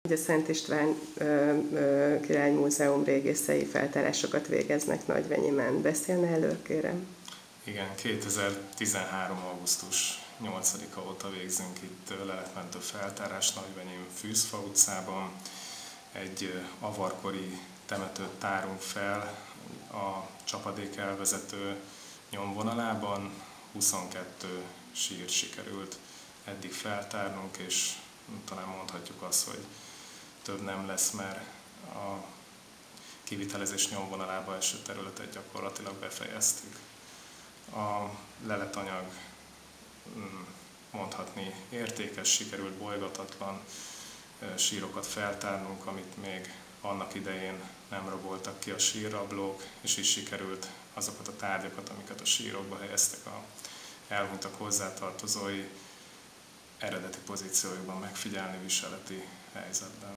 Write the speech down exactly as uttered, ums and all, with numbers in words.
A Szent István Király Múzeum régészei feltárásokat végeznek Nagyvenyimen. Beszélne elő, kérem? Igen, kétezer-tizenhárom. augusztus nyolcadika óta végzünk itt leletmentő feltárást Nagyvenyim Fűzfa utcában. Egy avarkori temetőt tárunk fel a csapadék elvezető nyomvonalában. huszonkettő sírt sikerült eddig feltárnunk, és talán mondhatjuk azt, hogy több nem lesz, mert a kivitelezés nyomvonalába eső területet gyakorlatilag befejeztük. A leletanyag mondhatni értékes, sikerült bolygatatlan sírokat feltárnunk, amit még annak idején nem raboltak ki a sírrablók, és is sikerült azokat a tárgyakat, amiket a sírokba helyeztek a elhunytak hozzátartozói, eredeti pozíciójukban megfigyelni viseleti helyzetben.